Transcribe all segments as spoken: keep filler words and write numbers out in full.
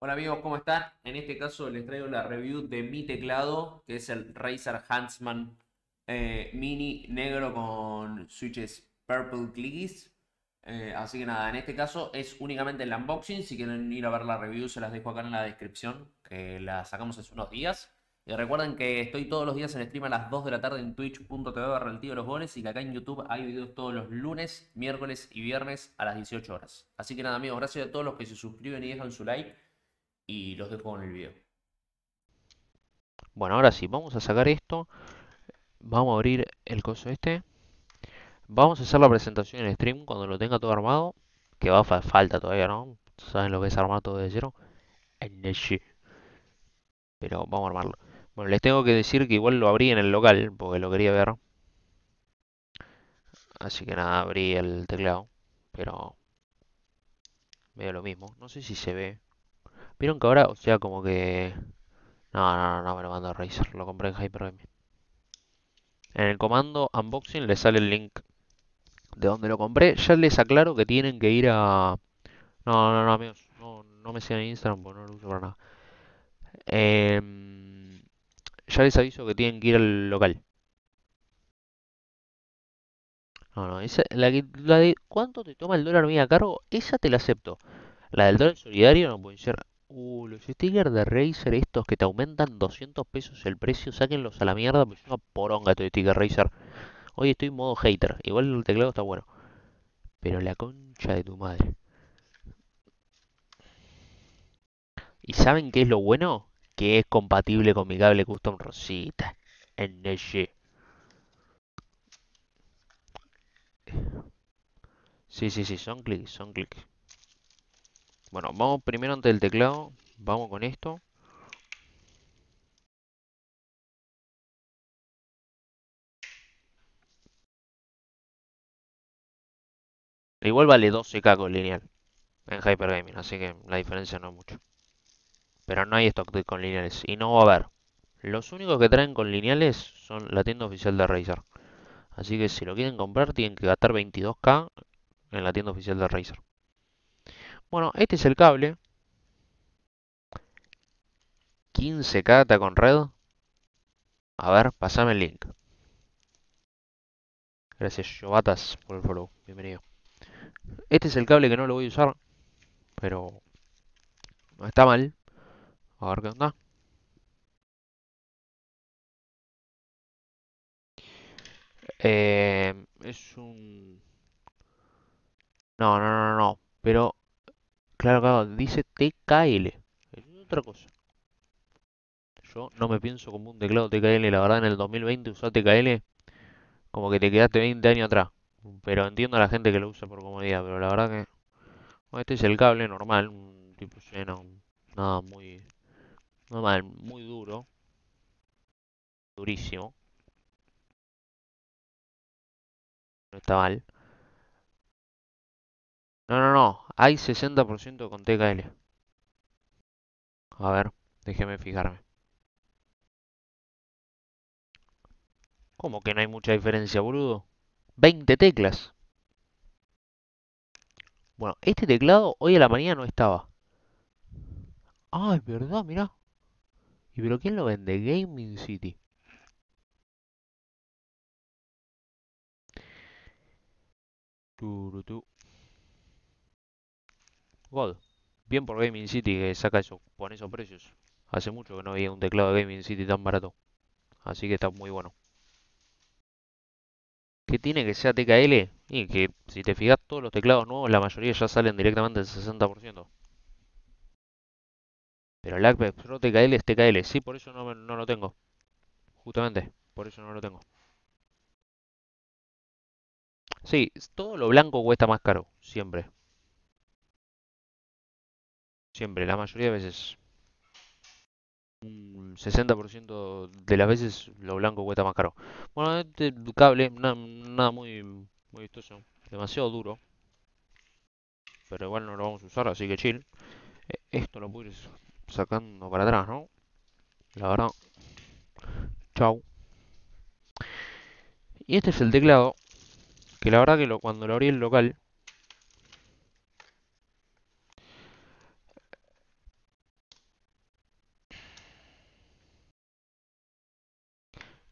Hola amigos, ¿cómo están? En este caso les traigo la review de mi teclado, que es el Razer Huntsman eh, Mini negro con switches Purple Clickies. Eh, así que nada, en este caso es únicamente el unboxing. Si quieren ir a ver la review, se las dejo acá en la descripción, que la sacamos hace unos días. Y recuerden que estoy todos los días en stream a las dos de la tarde en twitch punto tv barra el tío de los goles y que acá en YouTube hay videos todos los lunes, miércoles y viernes a las dieciocho horas. Así que nada amigos, gracias a todos los que se suscriben y dejan su like y los dejo con el video. Bueno, ahora sí, vamos a sacar esto. Vamos a abrir el coso este. Vamos a hacer la presentación en stream cuando lo tenga todo armado. Que va fa- falta todavía, ¿no? Saben lo que es armar todo de cero. En el shit. Pero vamos a armarlo. Bueno, les tengo que decir que igual lo abrí en el local porque lo quería ver. Así que nada, abrí el teclado. Pero medio lo mismo. No sé si se ve. Vieron que ahora, o sea, como que. No, no, no, no me lo mando a Razer. Lo compré en Hyper. En el comando unboxing le sale el link de donde lo compré. Ya les aclaro que tienen que ir a. No, no, no, amigos. No, no me sigan en Instagram porque no lo uso para nada. Em, ya les aviso que tienen que ir al local. No, no, esa, la, que- la de cuánto te toma el dólar mía cargo, esa te la acepto. La del dólar solidario no puede ser. Uh, los stickers de Razer estos que te aumentan doscientos pesos el precio, sáquenlos a la mierda, pues es una poronga este sticker Razer. Hoy estoy en modo hater, igual el teclado está bueno. Pero la concha de tu madre. ¿Y saben qué es lo bueno? Que es compatible con mi cable custom Rosita. N G. Sí, sí, sí, son clics, son clics. Bueno, vamos primero ante el teclado. Vamos con esto. Igual vale doce k con lineal en Hyper Gaming, así que la diferencia no es mucho. Pero no hay stock de- con lineales y no va a haber. Los únicos que traen con lineales son la tienda oficial de Razer. Así que si lo quieren comprar tienen que gastar veintidós k en la tienda oficial de Razer. Bueno, este es el cable. quince k está con red. A ver, pasame el link. Gracias, Jovatas, por el follow. Bienvenido. Este es el cable que no lo voy a usar, pero no está mal. A ver qué onda. Eh, es un... No, no, no, no. Pero, claro, claro, dice T K L. Es otra cosa. Yo no me pienso como un teclado T K L. La verdad, en el dos mil veinte usar T K L como que te quedaste veinte años atrás. Pero entiendo a la gente que lo usa por comodidad. Pero la verdad que... Bueno, este es el cable normal. Un tipo lleno. Nada muy... Normal, muy duro. Durísimo. No está mal. No, no, no. Hay sesenta por ciento con T K L. A ver, déjeme fijarme. ¿Cómo que no hay mucha diferencia, boludo? veinte teclas. Bueno, este teclado hoy a la mañana no estaba. Ah, es verdad, mirá. ¿Y pero quién lo vende? Gaming City. Turutu. God. Bien por Gaming City que saca eso, pone esos precios. Hace mucho que no veía un teclado de Gaming City tan barato. Así que está muy bueno. ¿Qué tiene que sea T K L? Y que si te fijas todos los teclados nuevos, la mayoría ya salen directamente del sesenta por ciento. Pero el Apex Pro T K L es T K L. Sí, por eso no, no lo tengo. Justamente, por eso no lo tengo. Sí, todo lo blanco cuesta más caro. Siempre. Siempre, la mayoría de veces. Un sesenta por ciento de las veces lo blanco cuesta más caro. Bueno, este cable, na- nada muy, muy vistoso. Demasiado duro. Pero igual no lo vamos a usar, así que chill. Eh, Esto lo puedo ir sacando para atrás, ¿no? La verdad. Chau. Y este es el teclado. Que la verdad que lo, cuando lo abrí el local.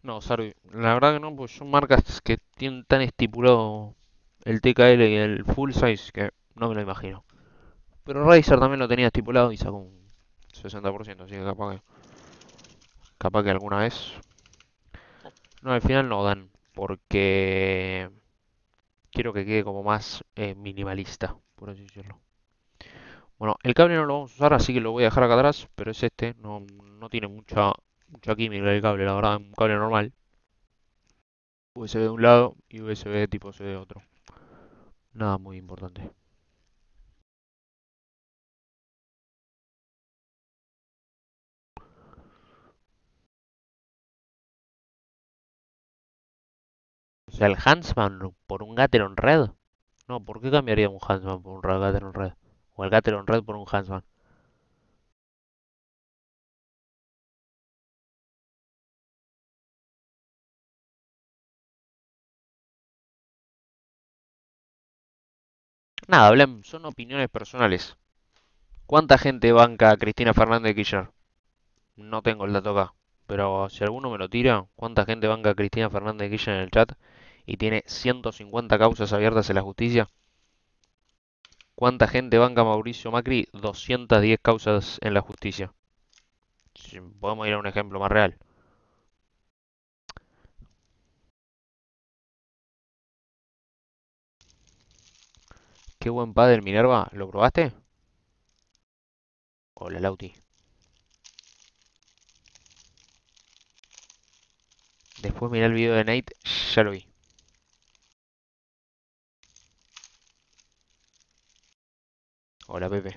No, Sarvi, la verdad que no, pues son marcas que tienen tan estipulado el T K L y el full size que no me lo imagino. Pero Razer también lo tenía estipulado y sacó un sesenta por ciento, así que capaz que, capaz que alguna vez. No, al final no dan, porque quiero que quede como más eh, minimalista, por así decirlo. Bueno, el cable no lo vamos a usar, así que lo voy a dejar acá atrás, pero es este, no, no tiene mucha, mucha química el cable, la verdad, es un cable normal. U S B de un lado y U S B tipo C de otro. Nada muy importante. O sea, el Huntsman por un Gateron Red. No, ¿por qué cambiaría un Huntsman por un Ra- Gateron Red? O el Gateron Red por un Huntsman. Nada, Blem, son opiniones personales. ¿Cuánta gente banca a Cristina Fernández de Kirchner? No tengo el dato acá. Pero si alguno me lo tira, ¿cuánta gente banca a Cristina Fernández de Kirchner en el chat? Y tiene ciento cincuenta causas abiertas en la justicia. ¿Cuánta gente banca a Mauricio Macri? doscientas diez causas en la justicia. Si podemos ir a un ejemplo más real. Qué buen padre Minerva. ¿Lo probaste? Hola, Lauti. Después miré el video de Nate. Ya lo vi. Hola, Pepe.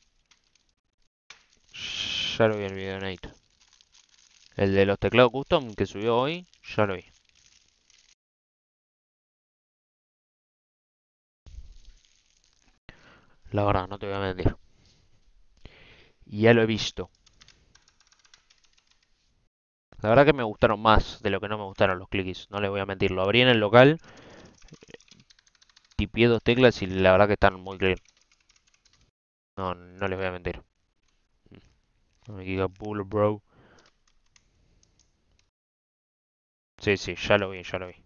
Ya lo vi el video de Nate. El de los teclados custom que subió hoy. Ya lo vi. La verdad, no te voy a mentir. Ya lo he visto. La verdad que me gustaron más de lo que no me gustaron los clickies. No les voy a mentir. Lo abrí en el local. Tipié dos teclas y la verdad que están muy clear. No, no les voy a mentir. No me diga pull, bro. Sí, sí, ya lo vi, ya lo vi.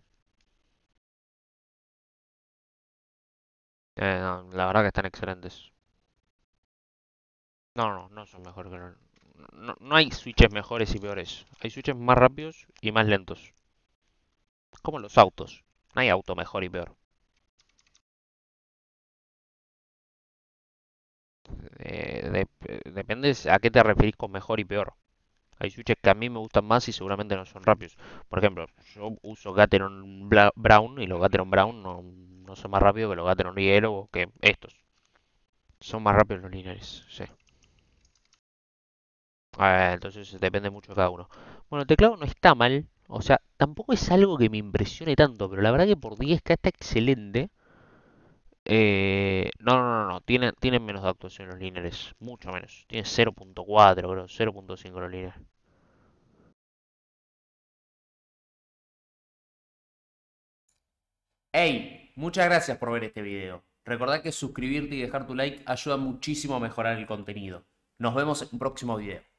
Eh, no, la verdad que están excelentes. No, no, no son mejores que los... No, no hay switches mejores y peores. Hay switches más rápidos y más lentos. Como los autos. No hay auto mejor y peor. Eh, dep- depende a qué te referís con mejor y peor. Hay switches que a mí me gustan más y seguramente no son rápidos. Por ejemplo, yo uso Gateron Bla- Brown y los Gateron Brown no, no son más rápidos que los Gateron Yellow o que estos. Son más rápidos los lineares, sí. Ah, entonces depende mucho de cada uno. Bueno, el teclado no está mal. O sea, tampoco es algo que me impresione tanto, pero la verdad que por diez K está excelente. Eh, no, no, no, no, tienen, tienen menos de actuación los lineares, mucho menos. Tiene cero punto cuatro, creo, cero punto cinco los lineares. Hey, muchas gracias por ver este video. Recordá que suscribirte y dejar tu like ayuda muchísimo a mejorar el contenido. Nos vemos en un próximo video.